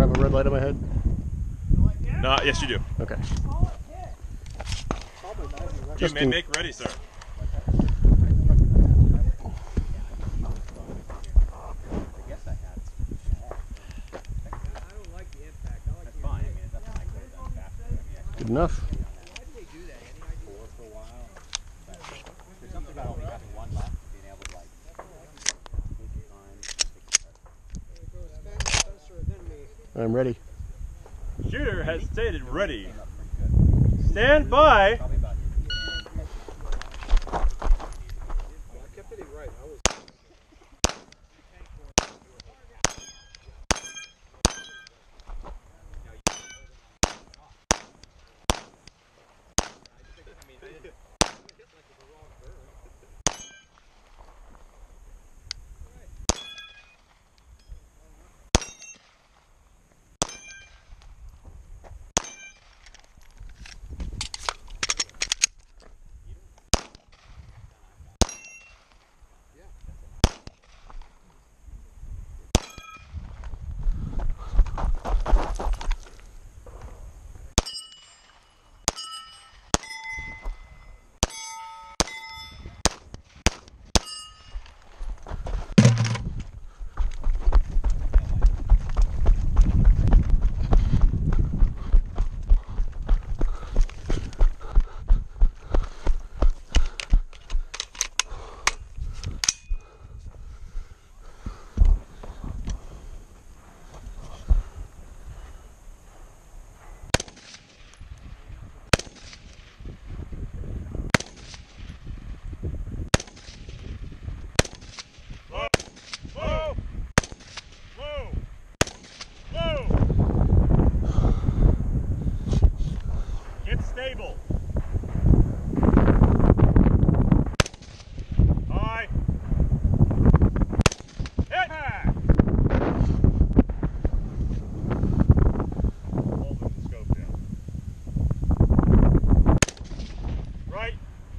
have a red light on my head? No, yes you do. Okay. You may make ready, sir. Good enough. I'm ready. Shooter has stated ready. Stand by. Stable. High. Hit. Holding the scope down. Right.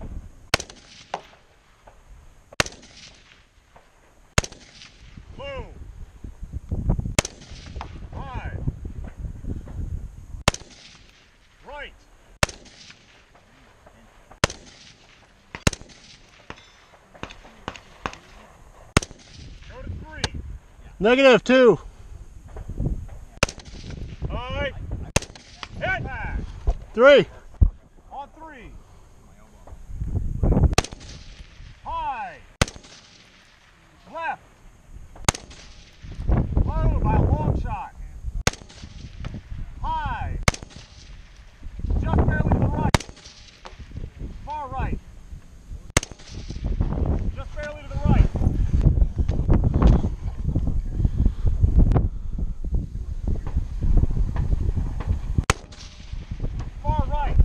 Move. High. Right. -2. High. Hit. 3. On 3. High. Left. Low by a long shot. High. Just barely to the right. Far right. Just barely to the right. Far right.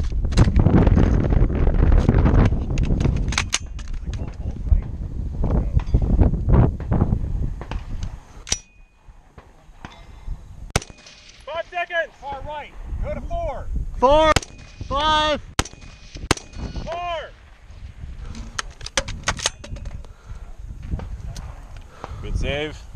Far right. Go to 4. 4. 5. 4. Good save.